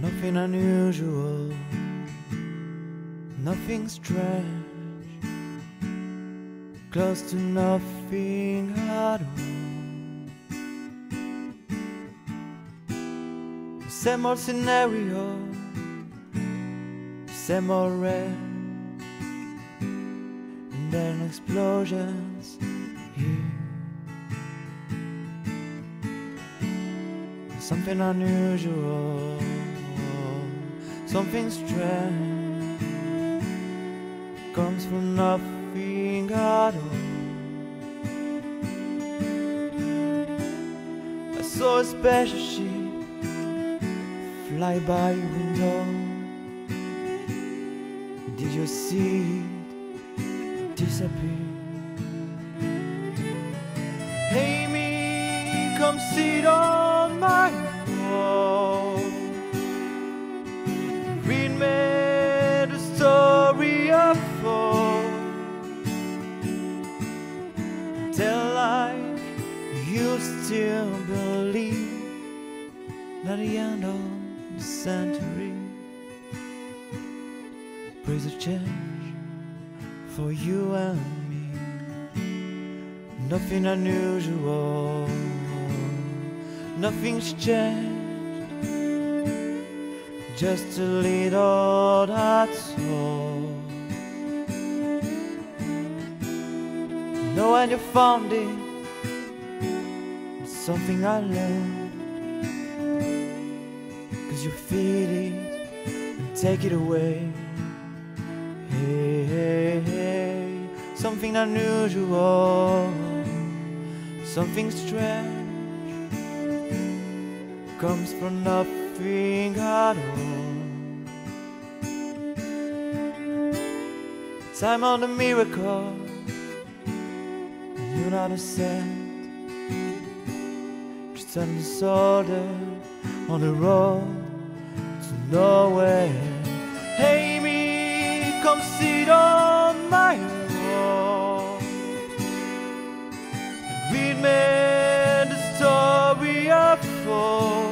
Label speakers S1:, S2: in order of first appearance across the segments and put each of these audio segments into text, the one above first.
S1: Nothing unusual, nothing strange, close to nothing at all. Same old scenario, same old red, and then explosions here. Something unusual, something strange, comes from nothing at all. I saw a special ship fly by your window. Did you see it disappear? Hey me, come sit on my wall. Read me the story of fall. Tell life you still believe that the end of the century brings a change for you and me. Nothing unusual, nothing's changed, just a little, that's all. You know when you found it, it's something I learned, 'cause you feel it and take it away. Hey, hey, hey, something unusual, something strange, comes from nothing at all. Time on the miracle, and you're not a saint, just on the shoulder on the road to nowhere. Hey me, come sit on my wall. Read me the story of fall.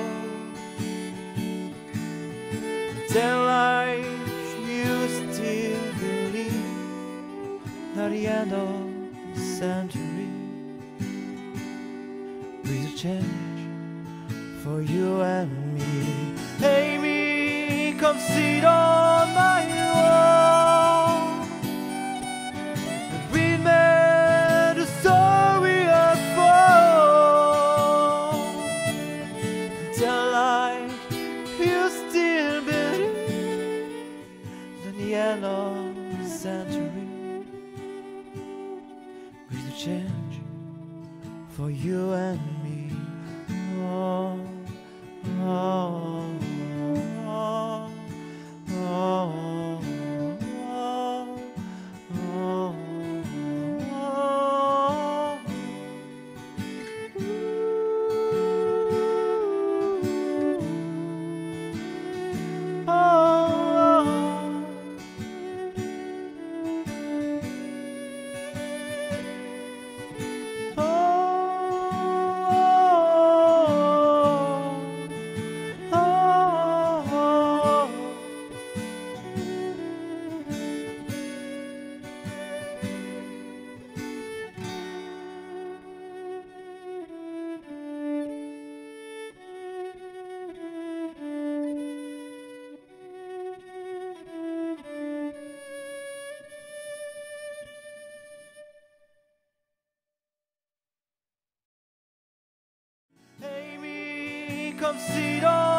S1: Tell life you still believe that the end of the century brings a change for you and me. Hey me, come sit on my wall. Read me the story of fall. Tell life you still believe that the end of the century brings a change for you and me. Oh, oh, oh, oh, oh, Hey me, come sit on